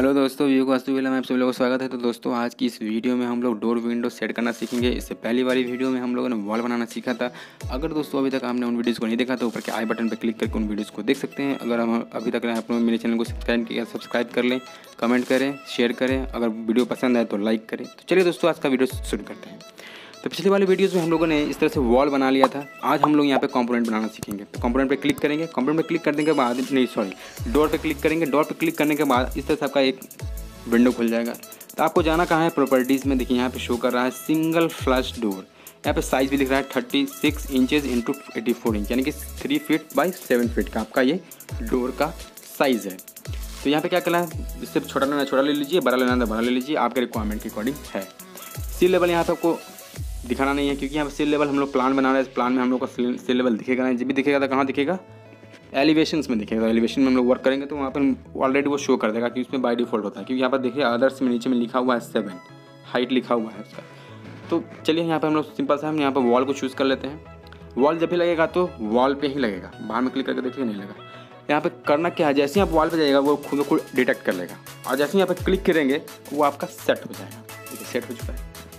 Hello दोस्तों, view को वास्तुविला में आप सभी लोगों का स्वागत है। तो दोस्तों, आज की इस वीडियो में हम लोग डोर विंडो सेट करना सीखेंगे। इससे पहली वाली वीडियो में हम लोगों ने वॉल बनाना सीखा था। अगर दोस्तों अभी तक आपने उन वीडियोज़ को नहीं देखा तो ऊपर के आई बटन पर क्लिक करके उन वीडियोज़ को देख सकते हैं। अगर हम अभी तक आपने मेरे चैनल को सब्सक्राइब कर लें, कमेंट करें, शेयर करें। अगर वीडियो पसंद आए तो लाइक करें। तो चलिए दोस्तों, आज का वीडियो शुरू करते हैं। तो पिछली वाली वीडियोज़ में हम लोगों ने इस तरह से वॉल बना लिया था। आज हम लोग यहाँ पे कंपोनेंट बनाना सीखेंगे। तो कंपोनेंट पे क्लिक करेंगे। कंपोनेंट पे क्लिक करने के बाद डोर पे क्लिक करेंगे। डोर पे क्लिक करने के बाद इस तरह से आपका एक विंडो खुल जाएगा। तो आपको जाना कहाँ है, प्रॉपर्टीज़ में। देखिए यहाँ पे शो कर रहा है सिंगल फ्लश डोर। यहाँ पे साइज़ भी लिख रहा है 36 इंचेस इंटू 84 इंच, यानी कि 3 फीट बाई 7 फीट का आपका ये डोर का साइज़ है। तो यहाँ पे क्या करना है, इससे छोटा लेना छोटा ले लीजिए, बड़ा लेना तो बड़ा ले लीजिए, आपके रिक्वायरमेंट के अकॉर्डिंग है। सी लेवल यहाँ पे आपको दिखाना नहीं है, क्योंकि यहाँ पे सी लेवल हम लोग प्लान बना रहे हैं। इस प्लान में हम लोग का सी लेवल दिखेगा नहीं। जब भी दिखेगा तो कहाँ दिखेगा, एलिवेशंस में दिखेगा। एलिवेशन में हम लोग वर्क करेंगे तो वहाँ पर ऑलरेडी वो शो कर देगा कि उसमें बाय डिफ़ॉल्ट होता है। क्योंकि यहाँ पर देखिए अदर्स में नीचे में लिखा हुआ है 7 हाइट लिखा हुआ है उसका। तो चलिए यहाँ पर हम लोग सिंपल सा हम यहाँ पर वॉल को चूज़ कर लेते हैं। वॉल जब भी लगेगा तो वॉल पे ही लगेगा, बाहर में क्लिक करके देखिए नहीं लगा। यहाँ पे करना क्या है, जैसे ही आप वॉल पे जाइएगा वो खुद को डिटेक्ट कर लेगा, और जैसे ही यहाँ पे क्लिक करेंगे वो आपका सेट हो जाएगा। देखिए सेट हो चुका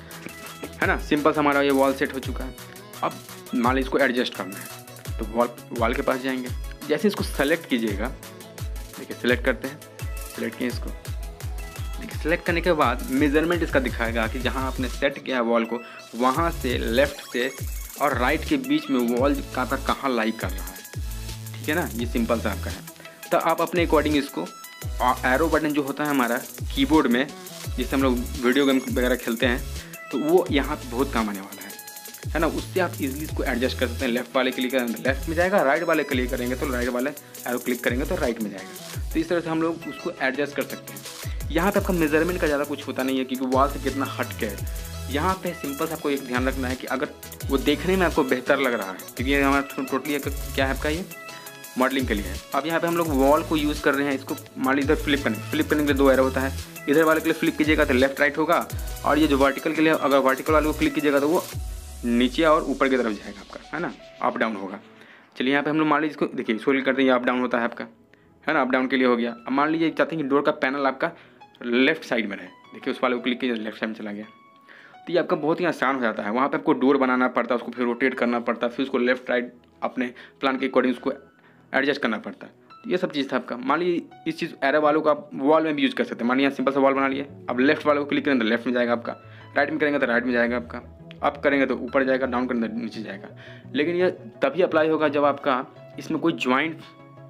है ना। सिंपल सा हमारा ये वॉल सेट हो चुका है। अब मान लीजिए इसको एडजस्ट करना है तो वॉल के पास जाएंगे। जैसे इसको सेलेक्ट कीजिएगा, देखिए सेलेक्ट करते हैं, सेलेक्ट किए इसको। देखिए सेलेक्ट करने के बाद मेजरमेंट इसका दिखाएगा कि जहाँ आपने सेट किया है वॉल को, वहाँ से लेफ़्ट से और राइट के बीच में वॉल का आपका कहाँ लाई कर रहा है। ठीक है ना, ये सिंपल सा आपका है। तो आप अपने अकॉर्डिंग इसको एरो बटन जो होता है हमारा कीबोर्ड में, जिससे हम लोग वीडियो गेम वगैरह खेलते हैं, तो वो यहाँ पर बहुत काम आने वाला है ना। उससे आप इजीली इसको एडजस्ट कर सकते हैं। लेफ्ट वाले क्लिक करेंगे तो लेफ्ट में जाएगा, राइट वाले क्लिक करेंगे तो राइट वाले एरो क्लिक करेंगे तो राइट में जाएगा। तो इस तरह से हम लोग उसको एडजस्ट कर सकते हैं। यहाँ पे आपका मेजरमेंट का ज़्यादा कुछ होता नहीं है, क्योंकि वॉल से कितना हट के है। यहाँ पे सिंपल से आपको एक ध्यान रखना है कि अगर वो देखने में आपको बेहतर लग रहा है, क्योंकि हमारा टोटली क्या है आपका, ये मॉडलिंग के लिए है। अब यहाँ पे हम लोग वॉल को यूज़ कर रहे हैं। इसको मान लीजिए इधर फ्लिप करने के लिए 2 एरो होता है। इधर वाले के लिए फ्लिप कीजिएगा तो लेफ्ट राइट होगा, और ये जो वर्टिकल के लिए अगर वर्टिकल वाले को क्लिक कीजिएगा तो वो नीचे और ऊपर की तरफ जाएगा आपका, है ना, अप डाउन होगा। चलिए यहाँ पे हम लोग मान लीजिए इसको देखिए स्क्रॉल करते हैं, ये अप डाउन होता है आपका, है ना, अप डाउन के लिए हो गया। अब मान लीजिए चाहते हैं कि डोर का पैनल आपका लेफ्ट साइड में रहे, देखिए उस वाले को क्लिक कीजिए लेफ्ट साइड में चला गया। तो ये आपका बहुत ही आसान हो जाता है। वहाँ पे आपको डोर बनाना पड़ता है, उसको फिर रोटेट करना पड़ता है, फिर उसको लेफ्ट राइट अपने प्लान के अकॉर्डिंग उसको एडजस्ट करना पड़ता है। ये सब चीज़ था आपका। मान लीजिए इस चीज़ एरो वालों का आप वॉल में भी यूज़ कर सकते हैं। मान लीजिए सिंपल सा वॉल बना लिए, अब लेफ्ट वाले को क्लिक करेंगे तो लेफ्ट में जाएगा आपका, राइट में करेंगे तो राइट में जाएगा आपका, अप करेंगे तो ऊपर जाएगा, डाउन करेंगे तो नीचे जाएगा। लेकिन ये तभी अप्लाई होगा जब आपका इसमें कोई ज्वाइंट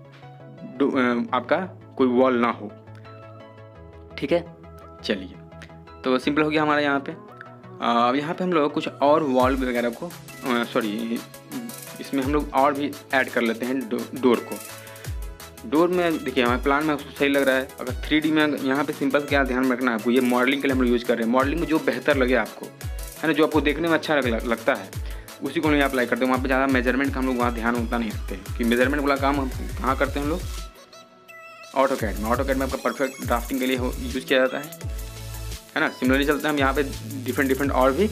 आपका कोई वॉल ना हो। ठीक है, चलिए तो सिंपल हो गया हमारा यहाँ पे। अब यहाँ पे हम लोग कुछ और वॉल वगैरह को इसमें हम लोग और भी ऐड कर लेते हैं डोर को। डोर में देखिए हमारे प्लान में सही लग रहा है। अगर 3D में यहाँ पे सिंपल क्या ध्यान रखना है आपको, ये मॉडलिंग के लिए हम लोग यूज़ कर रहे हैं। मॉडलिंग में जो बेहतर लगे आपको, है ना, जो आपको देखने में अच्छा लगता है, उसी को हम अप्लाई करते हैं। वहाँ पे ज़्यादा मेजरमेंट का हम लोग वहाँ ध्यान उतना नहीं रखते हैं, कि मेजरमेंट वाला काम हम कहाँ करते हैं हम लोग, ऑटोकैड में। ऑटोकैड में आपका परफेक्ट ड्राफ्टिंग के लिए यूज़ किया जाता है ना। सिमिलरली चलते हैं हम यहाँ पे डिफरेंट और भी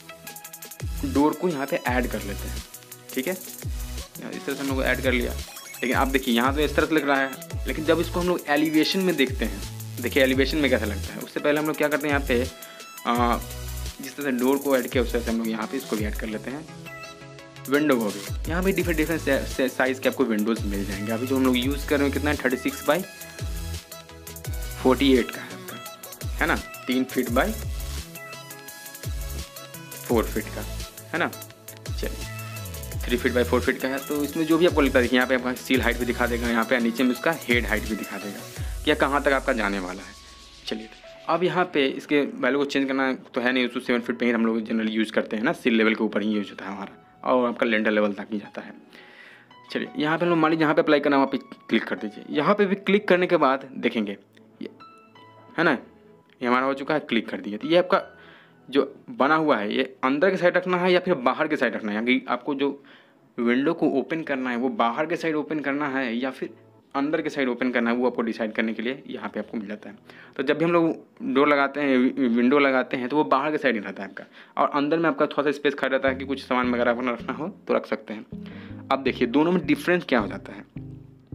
डोर को यहाँ पे ऐड कर लेते हैं। ठीक है, इस तरह से हम लोग ऐड कर लिया। लेकिन आप देखिए यहाँ तो इस तरह से लग रहा है, लेकिन जब इसको हम लोग एलिवेशन में देखते हैं, देखिए एलिवेशन में कैसा लगता है। उससे पहले हम लोग क्या करते हैं, यहाँ पे जिस तरह से डोर को ऐड किया उस तरह से हम लोग यहाँ पे इसको भी ऐड कर लेते हैं। विंडो को भी यहाँ पे डिफरेंट साइज़ के आपको विंडोज़ मिल जाएंगे। अभी जो हम लोग यूज़ कर रहे हैं कितना है, 36 बाई 48 का है आपका, है ना, 3 फीट बाई 4 फीट का, है ना। चलिए 3 फीट बाई 4 फीट का है। तो इसमें जो भी आपको लगता है, देखिए यहाँ पे आपका सील हाइट भी दिखा देगा, यहाँ पे नीचे में उसका हेड हाइट भी दिखा देगा कि कहाँ तक आपका जाने वाला है। चलिए अब यहाँ पे इसके वैल्यू को चेंज करना तो है नहीं, उसको 7 फीट पे ही हम लोग जनरली यूज़ करते हैं ना, सील लेवल के ऊपर ही यूज़ होता है हमारा, और आपका लेंटर लेवल तक ही जाता है। चलिए यहाँ पे हम लोग मान लीजिए यहाँ पे अप्लाई करना, वहाँ पे क्लिक कर दीजिए। यहाँ पे भी क्लिक करने के बाद देखेंगे, है ना, ये हमारा हो चुका है, क्लिक कर दिए। तो ये आपका जो बना हुआ है, ये अंदर के साइड रखना है या फिर बाहर के साइड रखना है, यानी आपको जो विंडो को ओपन करना है वो बाहर के साइड ओपन करना है या फिर अंदर के साइड ओपन करना है, वो आपको डिसाइड करने के लिए यहाँ पे आपको मिल जाता है। तो जब भी हम लोग डोर लगाते हैं, विंडो लगाते हैं, तो वो बाहर के साइड ही रहता है आपका, और अंदर में आपका थोड़ा सा स्पेस खा रहता है कि कुछ सामान वगैरह अपना रखना हो तो रख सकते हैं। अब देखिए दोनों में डिफरेंस क्या हो जाता है।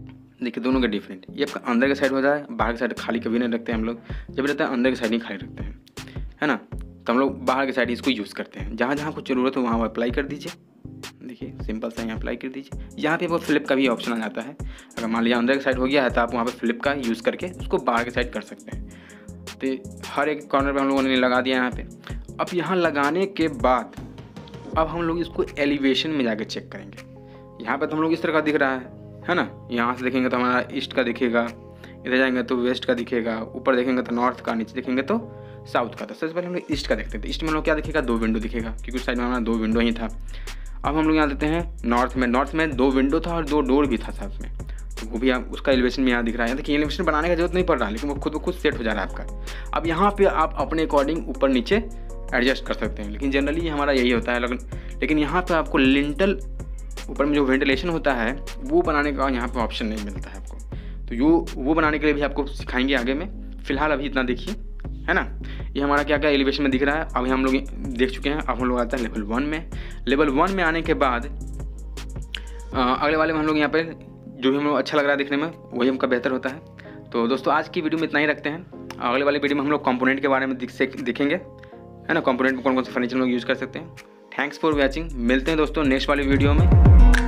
देखिए दोनों का डिफरेंट, ये आपका अंदर के साइड हो जाए, बाहर के साइड खाली कभी नहीं रखते हैं हम लोग, जब रहता है अंदर के साइड नहीं खाली रखते हैं, है ना। तो हम लोग बाहर के साइड इसको यूज़ करते हैं, जहाँ जहाँ कुछ ज़रूरत हो वहाँ अप्लाई कर दीजिए। देखिए सिंपल सा यहाँ अप्लाई कर दीजिए। यहाँ पे आपको फ्लिप का भी ऑप्शन आ जाता है, अगर मान लिया अंदर के साइड हो गया है तो आप वहाँ पे फ्लिप का यूज़ करके उसको बाहर के साइड कर सकते हैं। तो हर एक कॉर्नर पे हम लोगों ने लगा दिया यहाँ पे। अब यहाँ लगाने के बाद अब हम लोग इसको एलिवेशन में जाके चेक करेंगे। यहाँ पे तो हम लोग इस तरह का दिख रहा है ना। यहाँ से देखेंगे तो हमारा ईस्ट का दिखेगा, इधर जाएंगे तो वेस्ट का दिखेगा, ऊपर देखेंगे तो नॉर्थ का, नीचे देखेंगे तो साउथ का। तो सबसे पहले हम लोग ईस्ट का देखते हैं। तो ईस्ट में हम लोग क्या दिखेगा, 2 विंडो दिखेगा, क्योंकि उस साइड में हमारा 2 विंडो ही था। अब हम लोग यहाँ देते हैं नॉर्थ में। नॉर्थ में 2 विंडो था और 2 डोर भी था साथ में, तो वो भी आप उसका एलिवेशन में यहाँ दिख रहा है। देखिए एलिवेशन बनाने का जरूरत नहीं पड़ रहा, लेकिन वो खुद सेट हो जा रहा है आपका। अब यहाँ पे आप अपने अकॉर्डिंग ऊपर नीचे एडजस्ट कर सकते हैं, लेकिन जनरली हमारा यही होता है। लेकिन यहाँ पे आपको लिंटल ऊपर में जो वेंटिलेशन होता है वो बनाने का यहाँ पे ऑप्शन नहीं मिलता है आपको, तो वो बनाने के लिए भी आपको सिखाएंगे आगे में। फिलहाल अभी इतना देखिए, है ना। ये हमारा क्या क्या एलिवेशन में दिख रहा है, अभी हम लोग देख चुके हैं। अब हम लोग आते हैं लेवल 1 में। लेवल 1 में आने के बाद अगले वाले में हम लोग यहाँ पे जो भी हम लोग अच्छा लग रहा है देखने में वही हमका बेहतर होता है। तो दोस्तों आज की वीडियो में इतना ही रखते हैं। अगले वाले वीडियो में हम लोग कंपोनेंट के बारे में दिखेंगे, है ना। कंपोनेंट में कौन कौन से फर्नीचर लोग यूज़ कर सकते हैं। Thanks for watching. मिलते हैं दोस्तों नेक्स्ट वाली वीडियो में।